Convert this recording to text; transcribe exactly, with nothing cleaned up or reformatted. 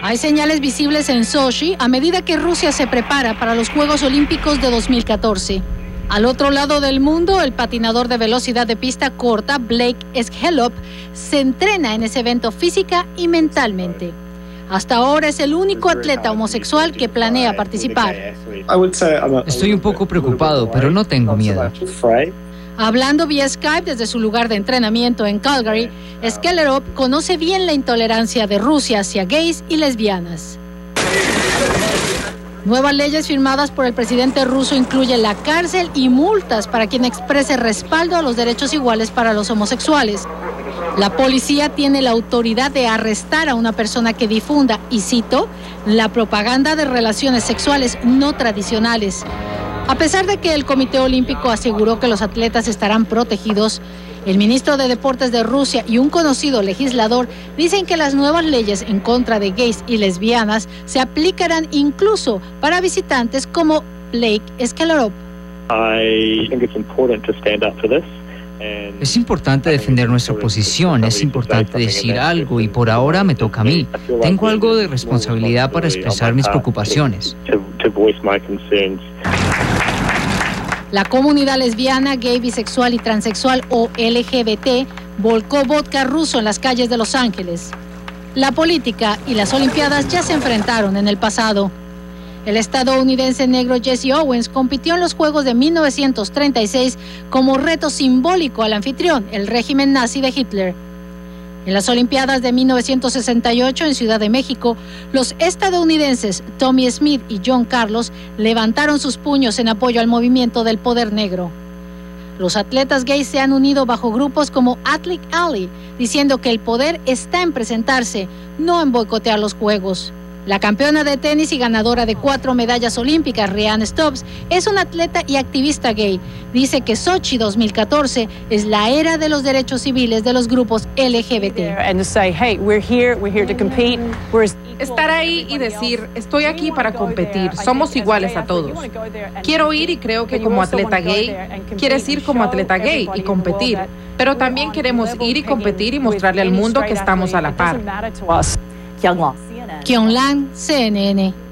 Hay señales visibles en Sochi a medida que Rusia se prepara para los Juegos Olímpicos de dos mil catorce. Al otro lado del mundo, el patinador de velocidad de pista corta, Blake Skelop, se entrena en ese evento física y mentalmente. Hasta ahora es el único atleta homosexual que planea participar. Estoy un poco preocupado, pero no tengo miedo. Hablando vía Skype desde su lugar de entrenamiento en Calgary, Skellerop conoce bien la intolerancia de Rusia hacia gays y lesbianas. Nuevas leyes firmadas por el presidente ruso incluyen la cárcel y multas para quien exprese respaldo a los derechos iguales para los homosexuales. La policía tiene la autoridad de arrestar a una persona que difunda, y cito, la propaganda de relaciones sexuales no tradicionales. A pesar de que el Comité Olímpico aseguró que los atletas estarán protegidos, el ministro de Deportes de Rusia y un conocido legislador dicen que las nuevas leyes en contra de gays y lesbianas se aplicarán incluso para visitantes como Blake Skellerop. Es importante defender nuestra posición, es importante decir algo y por ahora me toca a mí. Tengo algo de responsabilidad para expresar mis preocupaciones. La comunidad lesbiana, gay, bisexual y transexual o L G B T volcó vodka ruso en las calles de Los Ángeles. La política y las Olimpiadas ya se enfrentaron en el pasado. El estadounidense negro Jesse Owens compitió en los Juegos de mil novecientos treinta y seis como reto simbólico al anfitrión, el régimen nazi de Hitler. En las Olimpiadas de mil novecientos sesenta y ocho en Ciudad de México, los estadounidenses Tommy Smith y John Carlos levantaron sus puños en apoyo al movimiento del poder negro. Los atletas gays se han unido bajo grupos como Athletic Ally, diciendo que el poder está en presentarse, no en boicotear los Juegos. La campeona de tenis y ganadora de cuatro medallas olímpicas, Rhiannon Stubbs, es una atleta y activista gay. Dice que Sochi dos mil catorce es la era de los derechos civiles de los grupos L G B T. Estar ahí y decir, estoy aquí para competir, somos iguales a todos. Quiero ir y creo que como atleta gay, quieres ir como atleta gay y competir, pero también queremos ir y competir y mostrarle al mundo que estamos a la par. Kyung Lan, C N N.